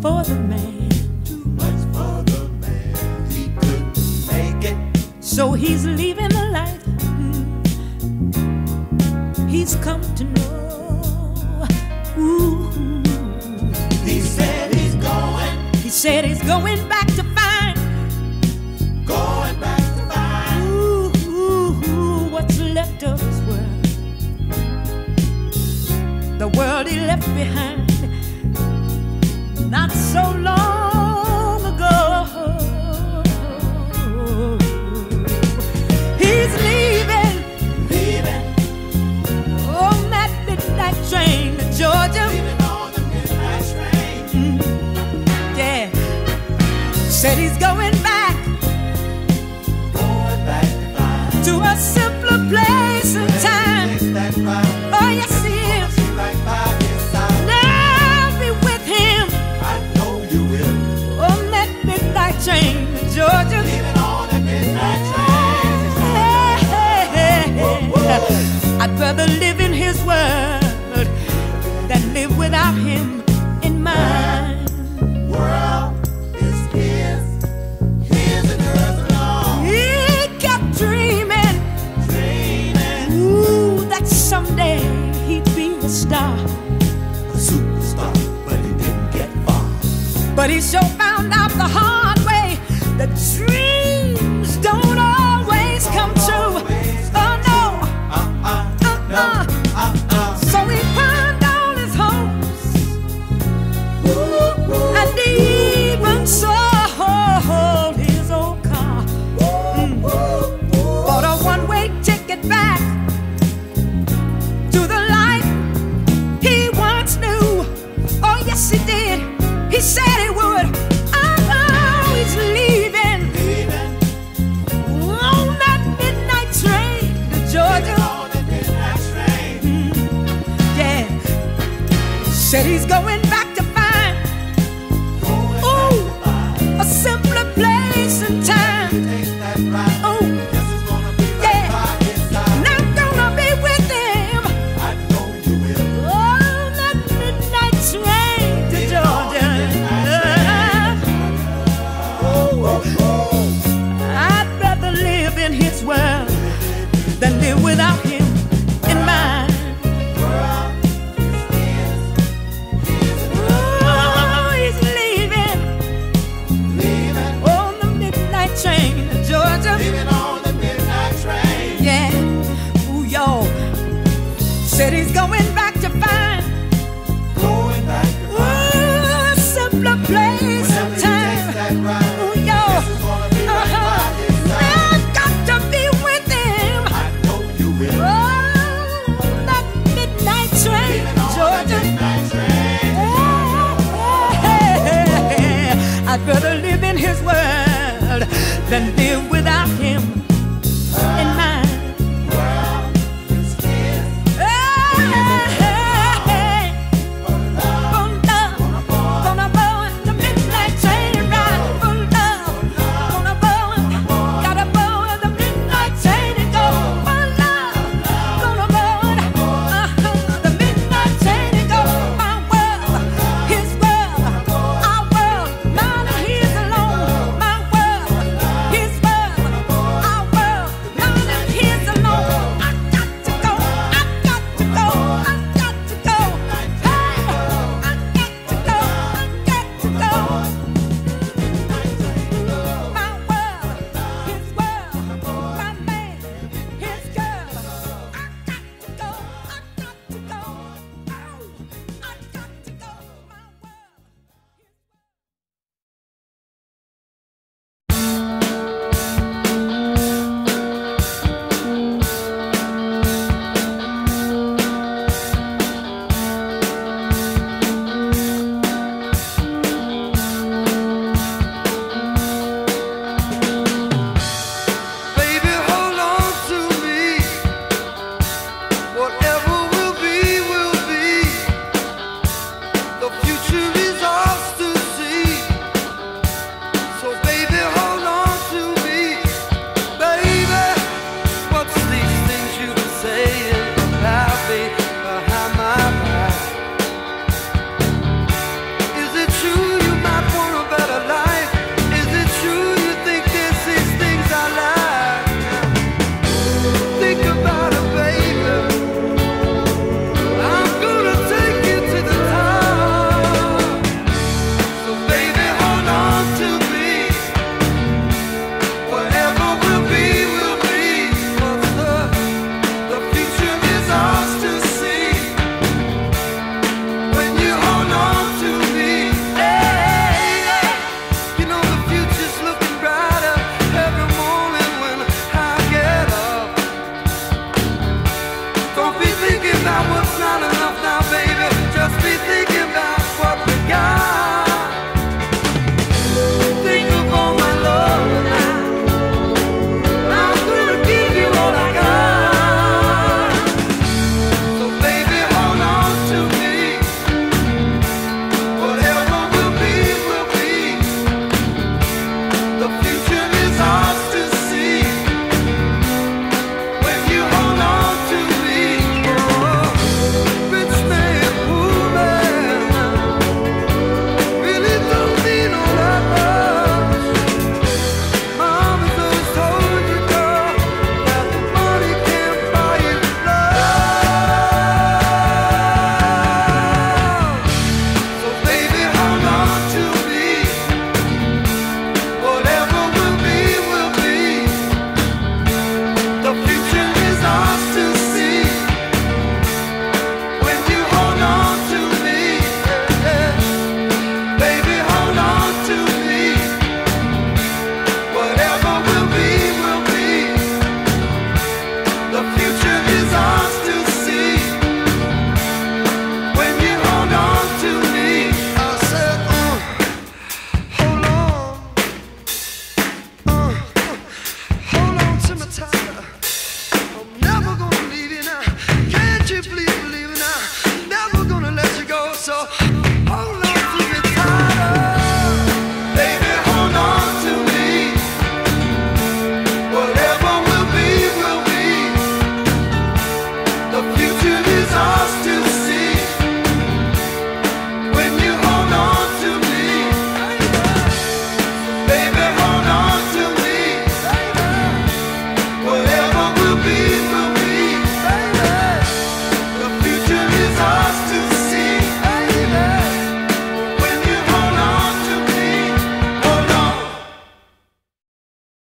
for the man. Too much for the man. He couldn't make it. So he's leaving the life he's come to know. Ooh. He said he's going. He said he's going back to find. Going back to find. Ooh, what's left of his world. The world he left behind not so long ago. He's leaving on that midnight train to Georgia. Leaving on the midnight train. Yeah, said he's going back to find. to a simpler place and time. Takes that ride. Oh yes he is. Right by his side. Now be with him I know you will. on that midnight train to Georgia. Leaving on the midnight train. I'd rather live in his world than live without him in mine. World is his and hers alone. He kept dreaming, ooh, that someday he'd be a star. A superstar, but he didn't get far. But he sure found out the hard way that dreams don't always come true. Oh no. So he pawned all his hopes, and he even sold his old car. Bought a one-way ticket back to the life he once knew. Oh yes he did. He said he would. Oh, he's leaving on that midnight train to Georgia. Said he's going back to find, ooh, a simpler place and time. Oh, yeah, and I'm gonna be with him on that midnight train to Georgia. I'd rather live in his world than live without him in mine. Said he's going back to find, ooh, a simpler place and time. Ooh, yo, I've got to be with him. Oh, that midnight train, Georgia. I'd rather live in his world